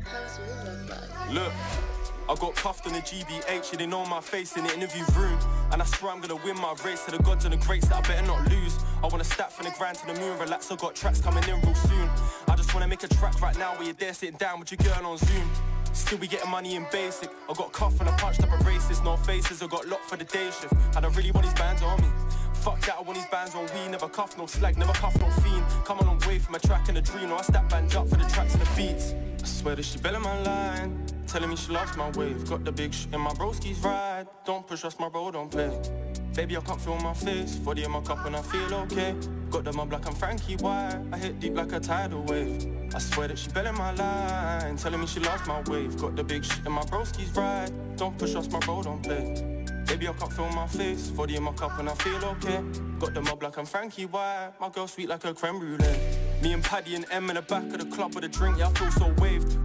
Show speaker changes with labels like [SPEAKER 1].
[SPEAKER 1] How's your love life?
[SPEAKER 2] Look, I got cuffed on the GBH and they know my face in the interview room. And I swear I'm gonna win my race to the gods and the greats that I better not lose. I wanna stack from the grind to the moon, relax, I got tracks coming in real soon. I just wanna make a track right now where you're there sitting down with your girl on Zoom. Still we getting money in basic. I got cuffed and I punched up a racist. No faces, I got locked for the day shift. And I really want these bands on me. Fuck that, I want these bands on we. Never cuff no slag, never cuff no fiend. Come a long way from a track and a dream. No, I stack bands up for the tracks and the beats. I swear that she belling my line, telling me she loves my wave. Got the big shit in my broski's ride. Don't push us, my bro, don't play. Baby, I can't feel my face. 40 in my cup and I feel okay. Got the mud like I'm Frankie White. I hit deep like a tidal wave. I swear that she belling my line, telling me she loves my wave. Got the big shit in my broski's ride. Don't push us, my bro, don't play. Baby, I can't feel my face. 40 in my cup and I feel okay. Got the mob like I'm Frankie White. My girl sweet like a creme brulee. Me and Paddy and M in the back of the club with a drink, yeah, I feel so waved.